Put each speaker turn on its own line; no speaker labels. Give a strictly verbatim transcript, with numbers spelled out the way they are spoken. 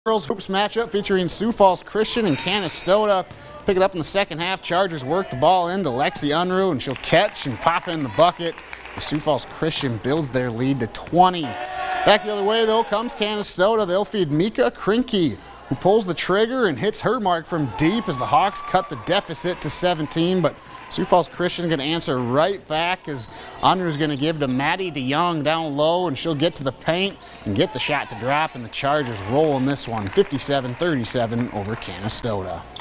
Girls hoops matchup featuring Sioux Falls Christian and Canastota. Pick it up in the second half. Chargers work the ball into Lexi Unruh, and she'll catch and pop in the bucket. The Sioux Falls Christian builds their lead to twenty. Back the other way, though, comes Canastota. They'll feed Mika Krinke, who pulls the trigger and hits her mark from deep as the Hawks cut the deficit to seventeen. But Sioux Falls Christian going to answer right back as Unruh is going to give to Maddie DeYoung down low, and she'll get to the paint and get the shot to drop, and the Chargers roll in this one, fifty-seven thirty-seven over Canastota.